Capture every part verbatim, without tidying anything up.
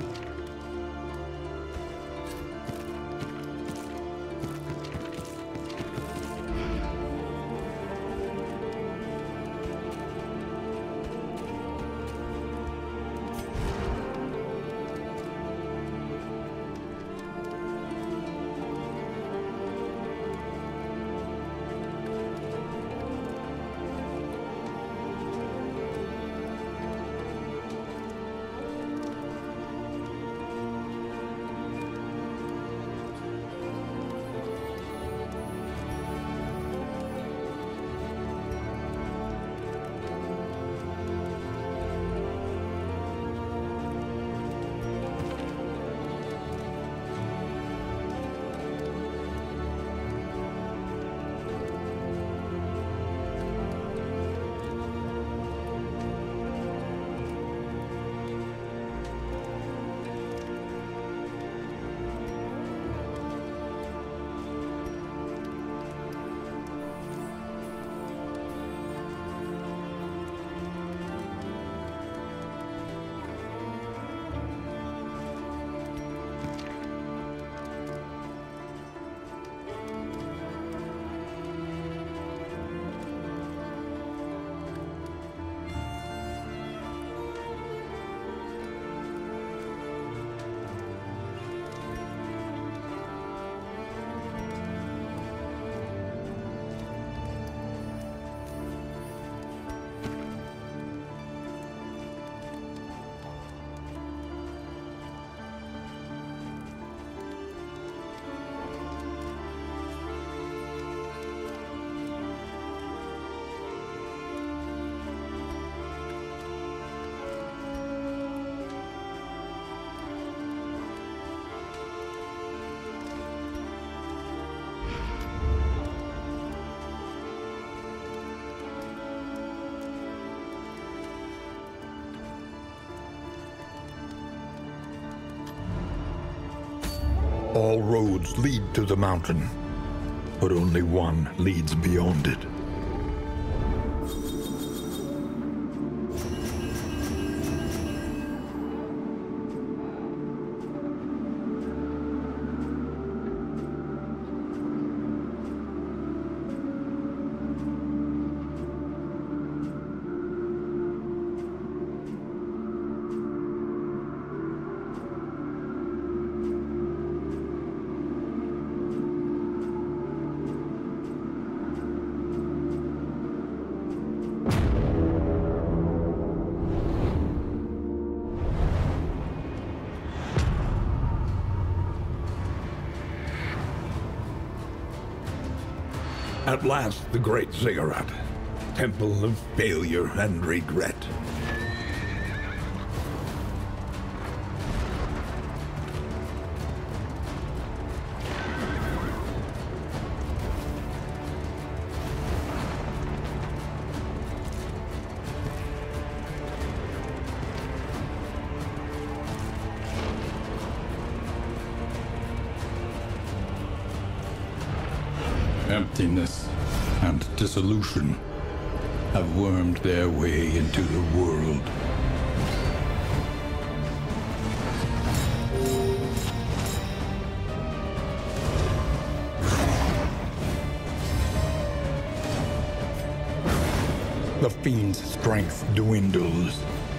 All roads lead to the mountain, but only one leads beyond it. At last, the Great Ziggurat, temple of failure and regret. Emptiness and dissolution have wormed their way into the world. The fiend's strength dwindles.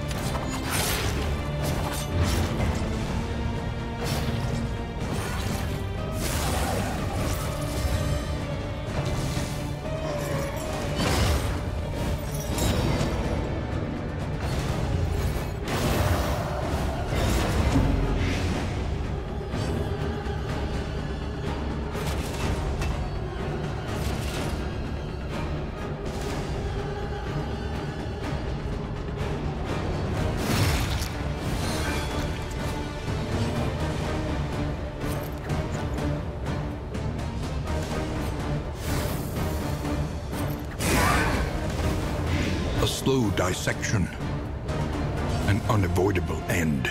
A slow dissection, an unavoidable end.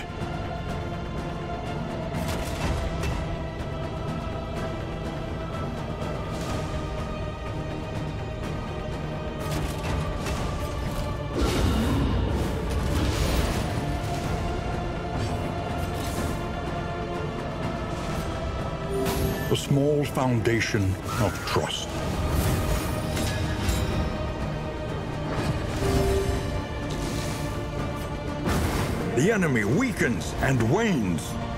a small foundation of trust. The enemy weakens and wanes.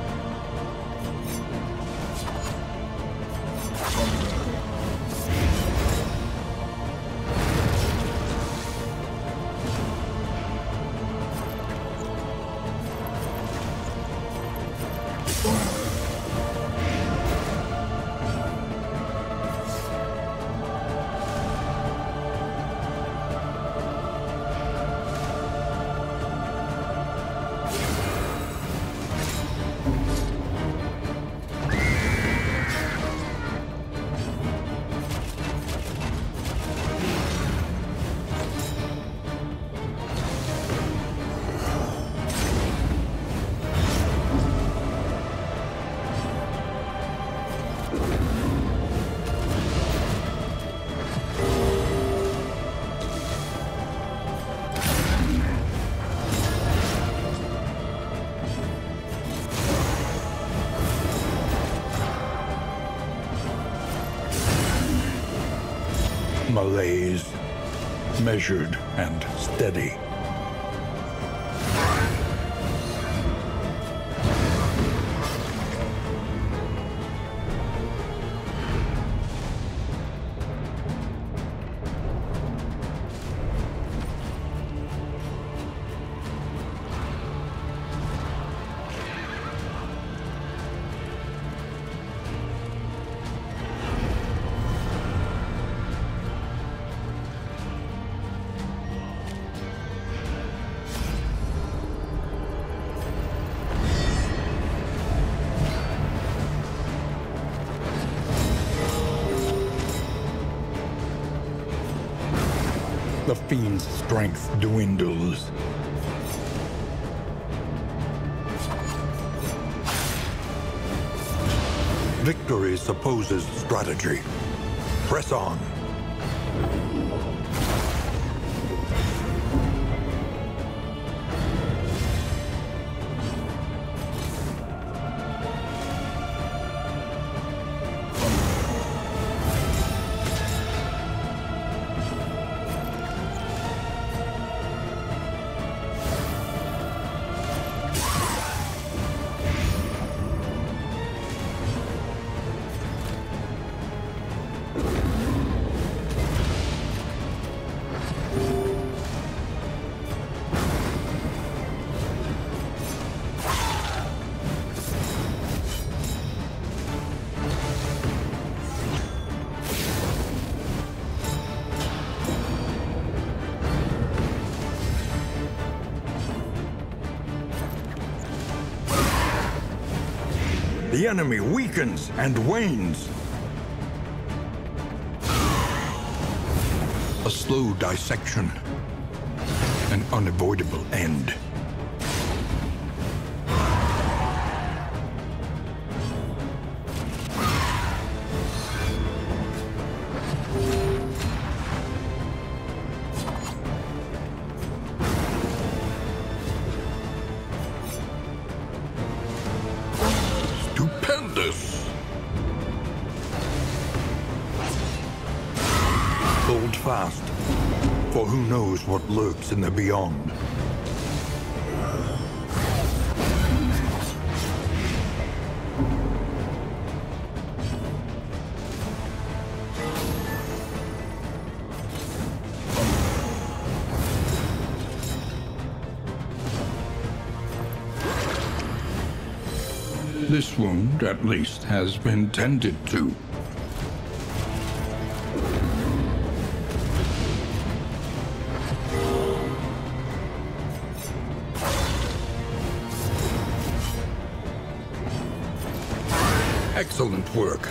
Malaise, measured and steady. The fiend's strength dwindles. Victory supposes strategy. Press on. The enemy weakens and wanes. A slow dissection. An unavoidable end. Stupendous! Hold fast, for who knows what lurks in the beyond. This wound, at least, has been tended to. Excellent work.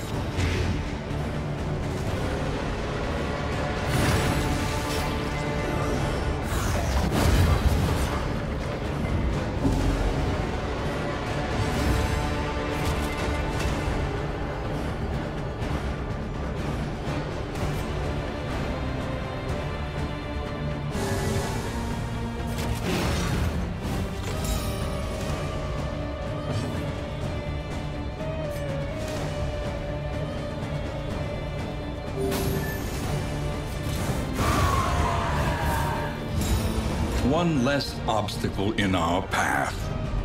one less obstacle in our path.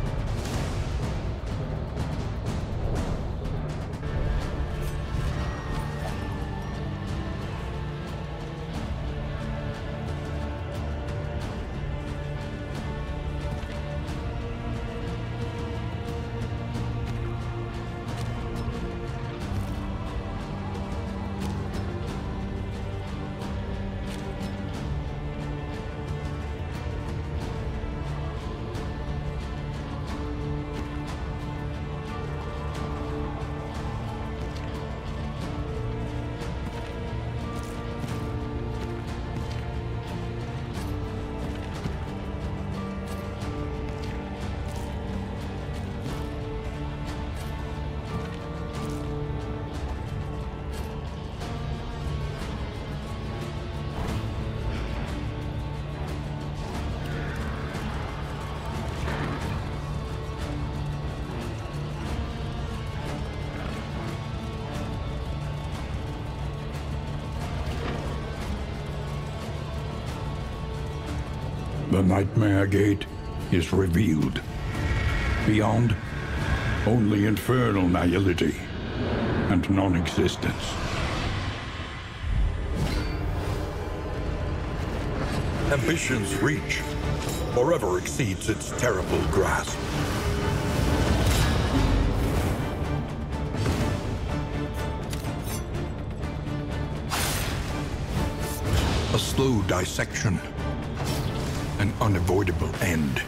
The Nightmare Gate is revealed. Beyond, only infernal nihility and non-existence. Ambition's reach forever exceeds its terrible grasp. A slow dissection. An unavoidable end.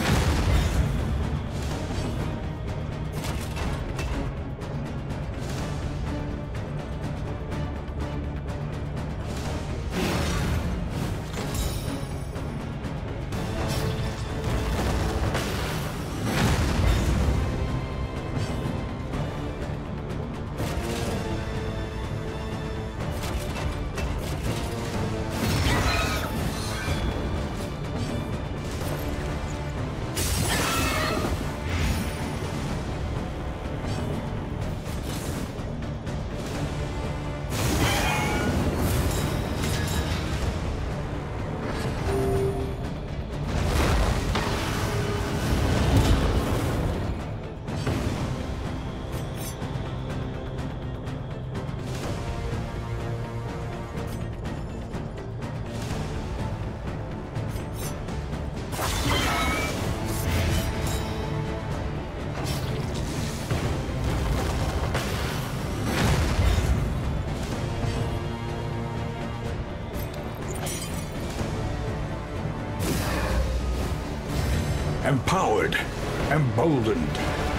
Empowered, emboldened.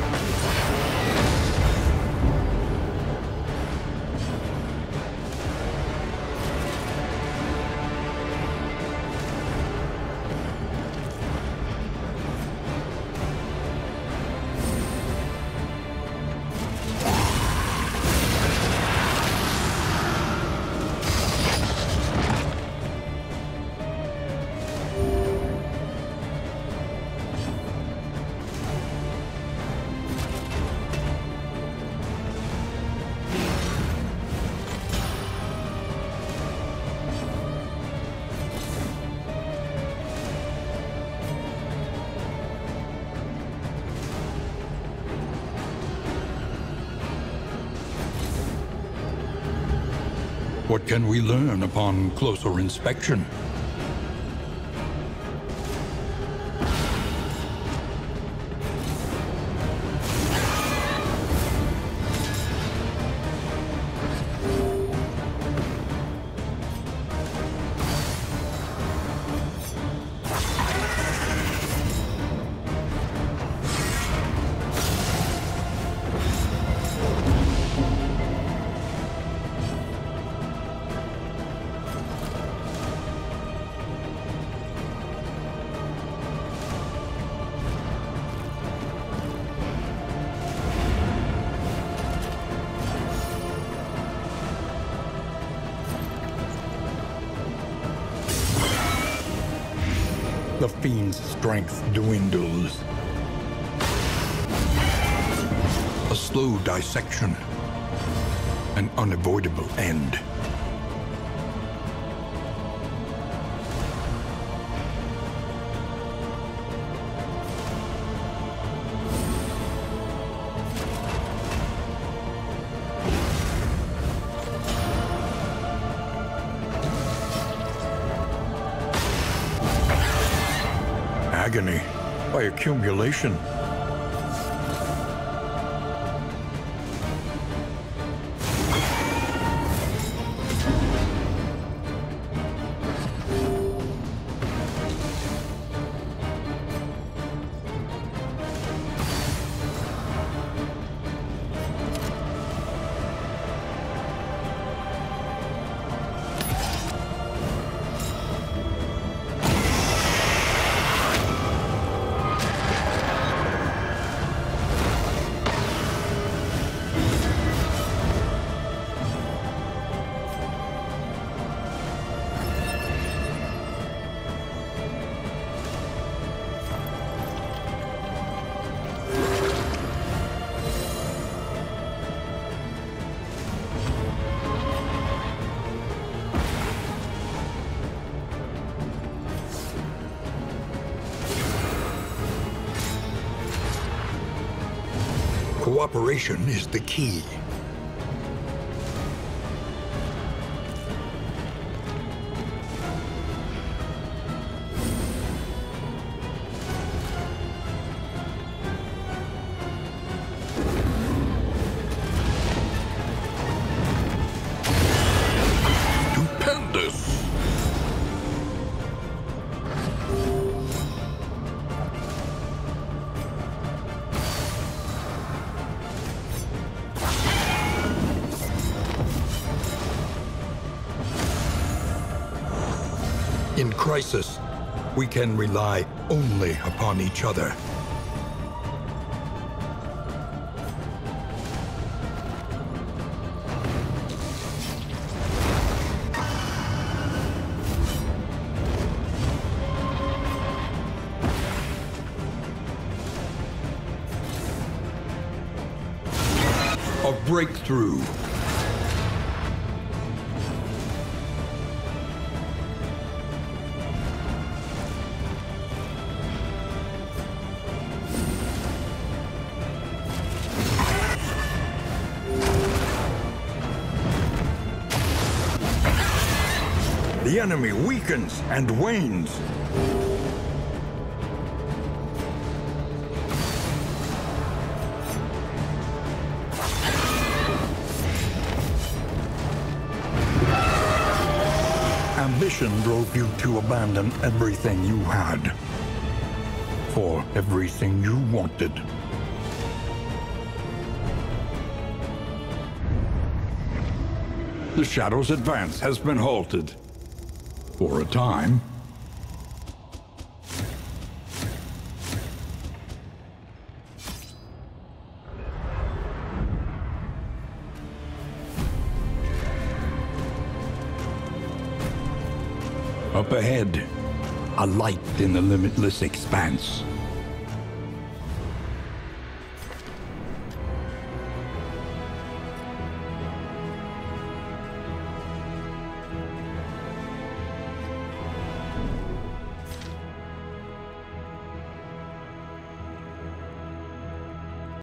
What can we learn upon closer inspection? The fiend's strength dwindles. A slow dissection. An unavoidable end. agony by accumulation. Cooperation is the key. Stupendous! In crisis, we can rely only upon each other. A breakthrough. The enemy weakens and wanes. Ambition drove you to abandon everything you had for everything you wanted. The Shadow's advance has been halted. For a time. Up ahead, a light in the limitless expanse.